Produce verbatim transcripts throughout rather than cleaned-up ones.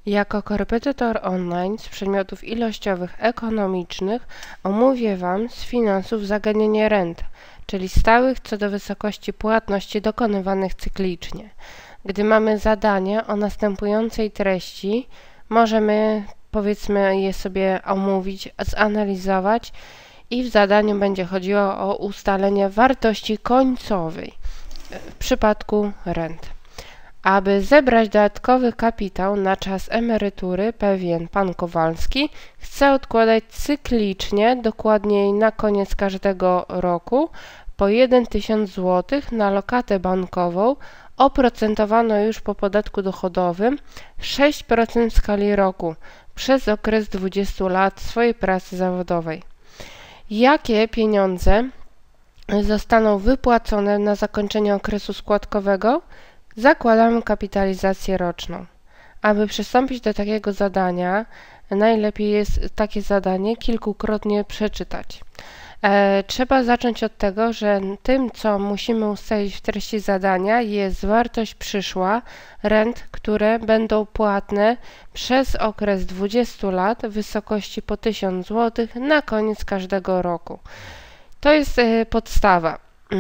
Jako korepetytor online z przedmiotów ilościowych ekonomicznych omówię Wam z finansów zagadnienie rent, czyli stałych co do wysokości płatności dokonywanych cyklicznie. Gdy mamy zadanie o następującej treści, możemy powiedzmy je sobie omówić, zanalizować i w zadaniu będzie chodziło o ustalenie wartości końcowej w przypadku rent. Aby zebrać dodatkowy kapitał na czas emerytury, pewien pan Kowalski chce odkładać cyklicznie, dokładniej na koniec każdego roku, po jeden tysiąc złotych na lokatę bankową oprocentowaną już po podatku dochodowym sześć procent w skali roku przez okres dwudziestu lat swojej pracy zawodowej. Jakie pieniądze zostaną wypłacone na zakończenie okresu składkowego? Zakładamy kapitalizację roczną. Aby przystąpić do takiego zadania, najlepiej jest takie zadanie kilkukrotnie przeczytać. E, trzeba zacząć od tego, że tym, co musimy ustalić w treści zadania, jest wartość przyszła rent, które będą płatne przez okres dwudziestu lat w wysokości po tysiąc złotych na koniec każdego roku. To jest e, podstawa.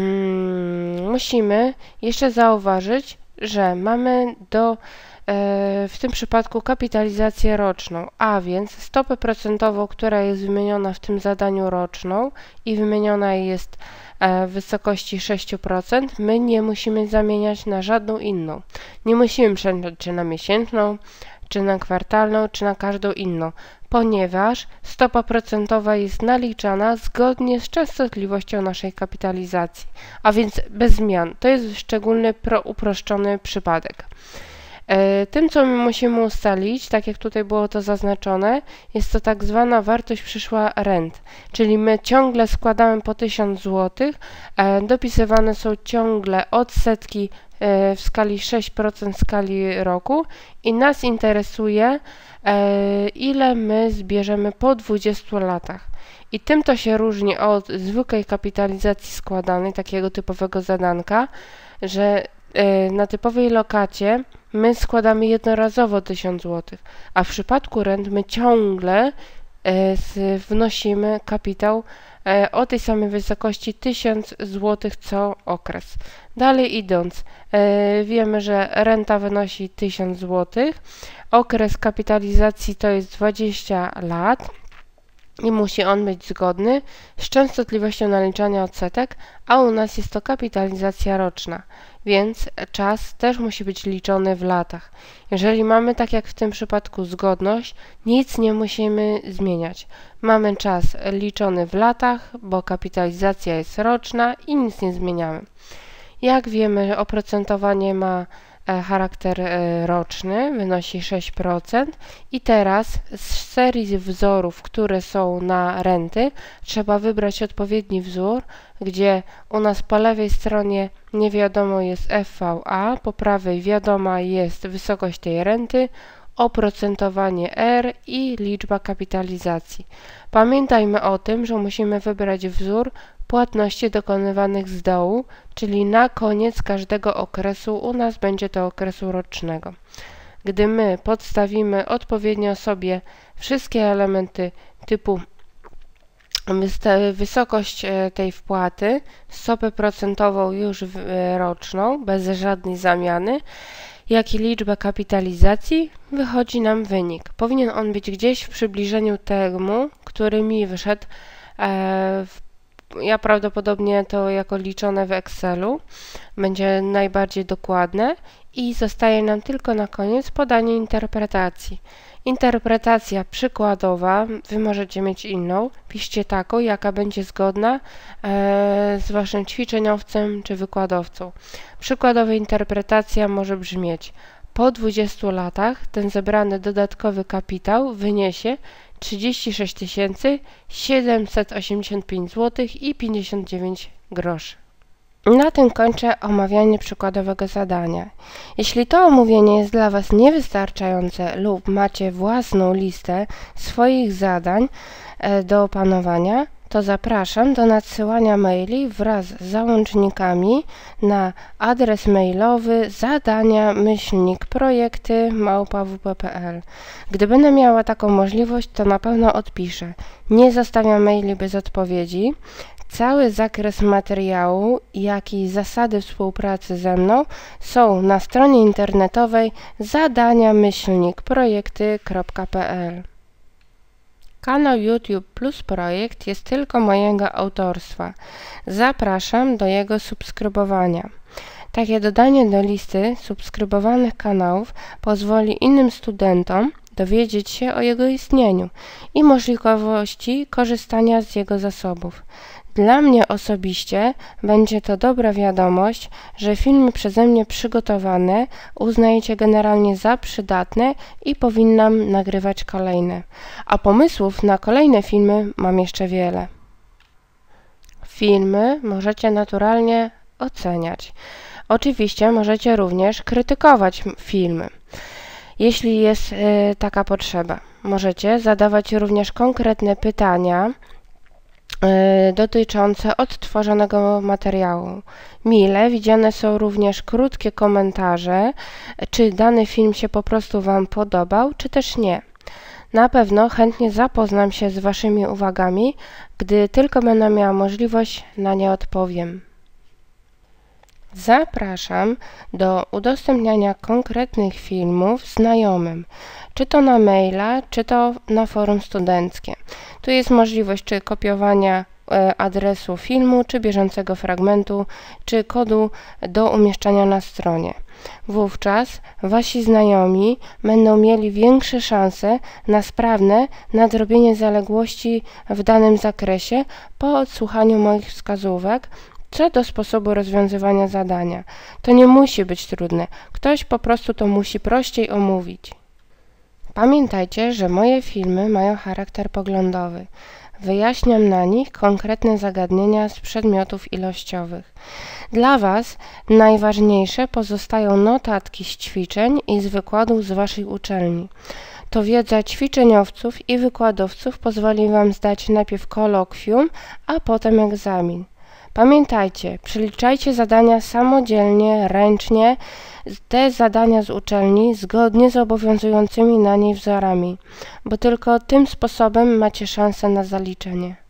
Hmm, musimy jeszcze zauważyć, że mamy do, e, w tym przypadku kapitalizację roczną, a więc stopę procentową, która jest wymieniona w tym zadaniu roczną i wymieniona jest e, w wysokości sześć procent, my nie musimy zamieniać na żadną inną. Nie musimy przeliczać czy na miesięczną, czy na kwartalną, czy na każdą inną, ponieważ stopa procentowa jest naliczana zgodnie z częstotliwością naszej kapitalizacji, a więc bez zmian. To jest szczególny pro, uproszczony przypadek. E, tym, co my musimy ustalić, tak jak tutaj było to zaznaczone, jest to tak zwana wartość przyszła rent, czyli my ciągle składamy po tysiąc złotych, e, dopisywane są ciągle odsetki w skali sześć procent w skali roku i nas interesuje, e, ile my zbierzemy po dwudziestu latach. I tym to się różni od zwykłej kapitalizacji składanej, takiego typowego zadanka, że e, na typowej lokacie my składamy jednorazowo tysiąc złotych, a w przypadku rent my ciągle e, wnosimy kapitał o tej samej wysokości tysiąc złotych co okres. Dalej idąc, e, wiemy, że renta wynosi tysiąc złotych, okres kapitalizacji to jest dwadzieścia lat i musi on być zgodny z częstotliwością naliczania odsetek, a u nas jest to kapitalizacja roczna, więc czas też musi być liczony w latach. Jeżeli mamy, tak jak w tym przypadku, zgodność, nic nie musimy zmieniać. Mamy czas liczony w latach, bo kapitalizacja jest roczna i nic nie zmieniamy. Jak wiemy, oprocentowanie ma charakter roczny, wynosi sześć procent i teraz z serii wzorów, które są na renty, trzeba wybrać odpowiedni wzór, gdzie u nas po lewej stronie nie wiadomo jest F V A, po prawej wiadoma jest wysokość tej renty, oprocentowanie R i liczba kapitalizacji. Pamiętajmy o tym, że musimy wybrać wzór płatności dokonywanych z dołu, czyli na koniec każdego okresu u nas będzie to okresu rocznego. Gdy my podstawimy odpowiednio sobie wszystkie elementy typu wysokość tej wpłaty, stopę procentową już roczną, bez żadnej zamiany, jak i liczbę kapitalizacji, wychodzi nam wynik. Powinien on być gdzieś w przybliżeniu temu, który mi wyszedł w Ja prawdopodobnie to jako liczone w Excelu będzie najbardziej dokładne i zostaje nam tylko na koniec podanie interpretacji. Interpretacja przykładowa, Wy możecie mieć inną, piszcie taką, jaka będzie zgodna e, z Waszym ćwiczeniowcem czy wykładowcą. Przykładowa interpretacja może brzmieć: po dwudziestu latach ten zebrany dodatkowy kapitał wyniesie trzydzieści sześć tysięcy siedemset osiemdziesiąt pięć złotych i pięćdziesiąt dziewięć groszy. Na tym kończę omawianie przykładowego zadania. Jeśli to omówienie jest dla Was niewystarczające lub macie własną listę swoich zadań do opanowania, to zapraszam do nadsyłania maili wraz z załącznikami na adres mailowy zadania myślnik projekty małpa w p kropka p l. Gdy będę miała taką możliwość, to na pewno odpiszę. Nie zostawiam maili bez odpowiedzi. Cały zakres materiału, jak i zasady współpracy ze mną są na stronie internetowej zadania myślnik projekty kropka p l. Kanał YouTube Plus Projekt jest tylko mojego autorstwa. Zapraszam do jego subskrybowania. Takie dodanie do listy subskrybowanych kanałów pozwoli innym studentom dowiedzieć się o jego istnieniu i możliwości korzystania z jego zasobów. Dla mnie osobiście będzie to dobra wiadomość, że filmy przeze mnie przygotowane uznajecie generalnie za przydatne i powinnam nagrywać kolejne. A pomysłów na kolejne filmy mam jeszcze wiele. Filmy możecie naturalnie oceniać. Oczywiście możecie również krytykować filmy, jeśli jest y, taka potrzeba. Możecie zadawać również konkretne pytania dotyczące odtworzonego materiału. Mile widziane są również krótkie komentarze, czy dany film się po prostu Wam podobał, czy też nie. Na pewno chętnie zapoznam się z Waszymi uwagami, gdy tylko będę miała możliwość, na nie odpowiem. Zapraszam do udostępniania konkretnych filmów znajomym, czy to na maila, czy to na forum studenckie. Tu jest możliwość czy kopiowania e, adresu filmu, czy bieżącego fragmentu, czy kodu do umieszczania na stronie. Wówczas Wasi znajomi będą mieli większe szanse na sprawne nadrobienie zaległości w danym zakresie po odsłuchaniu moich wskazówek co do sposobu rozwiązywania zadania. To nie musi być trudne. Ktoś po prostu to musi prościej omówić. Pamiętajcie, że moje filmy mają charakter poglądowy. Wyjaśniam na nich konkretne zagadnienia z przedmiotów ilościowych. Dla Was najważniejsze pozostają notatki z ćwiczeń i z wykładów z Waszej uczelni. To wiedza ćwiczeniowców i wykładowców pozwoli Wam zdać najpierw kolokwium, a potem egzamin. Pamiętajcie, przeliczajcie zadania samodzielnie, ręcznie, te zadania z uczelni zgodnie z obowiązującymi na niej wzorami, bo tylko tym sposobem macie szansę na zaliczenie.